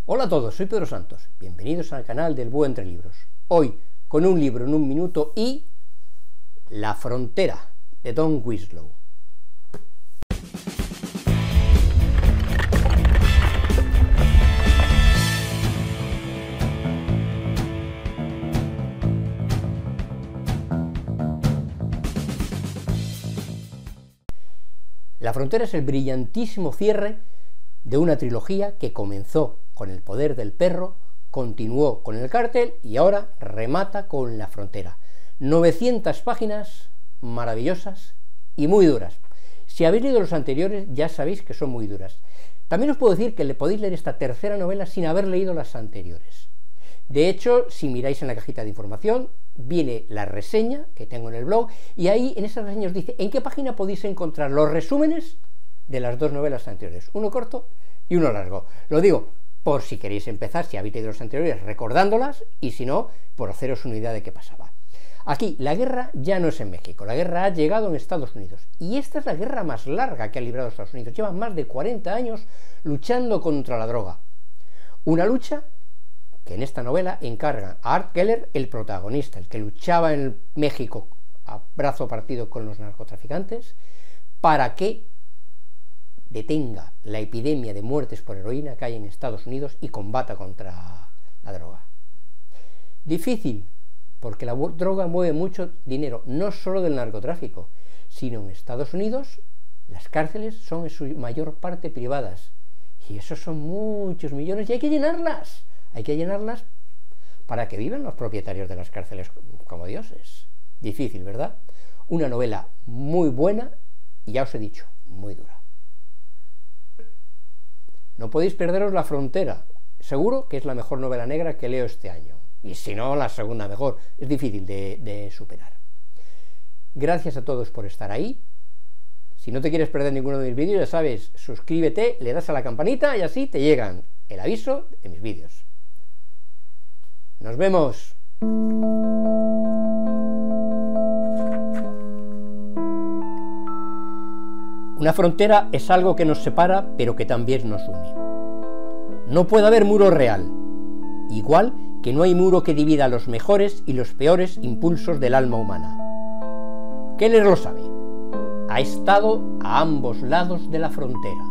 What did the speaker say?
Hola a todos, soy Pedro Santos, bienvenidos al canal del Búho Entre Libros. Hoy, con un libro en un minuto y La frontera, de Tom Winslow. La frontera es el brillantísimo cierre de una trilogía que comenzó con El poder del perro, continuó con El cártel y ahora remata con La frontera. 900 páginas maravillosas y muy duras. Si habéis leído los anteriores ya sabéis que son muy duras. También os puedo decir que le podéis leer esta tercera novela sin haber leído las anteriores. De hecho, si miráis en la cajita de información, viene la reseña que tengo en el blog, y ahí en esa reseña os dice en qué página podéis encontrar los resúmenes de las dos novelas anteriores, uno corto y uno largo. Lo digo por si queréis empezar, si habéis leído los anteriores, recordándolas, y si no, por haceros una idea de qué pasaba. Aquí, la guerra ya no es en México, la guerra ha llegado en Estados Unidos, y esta es la guerra más larga que ha librado Estados Unidos. Llevan más de 40 años luchando contra la droga. Una lucha que en esta novela encarga a Art Keller, el protagonista, el que luchaba en México a brazo partido con los narcotraficantes, para que detenga la epidemia de muertes por heroína que hay en Estados Unidos y combata contra la droga. Difícil, porque la droga mueve mucho dinero, no solo del narcotráfico, sino en Estados Unidos las cárceles son en su mayor parte privadas, y esos son muchos millones y hay que llenarlas. Hay que llenarlas para que vivan los propietarios de las cárceles como dioses. Difícil, ¿verdad? Una novela muy buena y ya os he dicho, muy dura. No podéis perderos La frontera. Seguro que es la mejor novela negra que leo este año. Y si no, la segunda mejor. Es difícil de superar. Gracias a todos por estar ahí. Si no te quieres perder ninguno de mis vídeos, ya sabes, suscríbete, le das a la campanita y así te llegan el aviso de mis vídeos. ¡Nos vemos! Una frontera es algo que nos separa, pero que también nos une. No puede haber muro real, igual que no hay muro que divida los mejores y los peores impulsos del alma humana. Keller lo sabe. Ha estado a ambos lados de la frontera.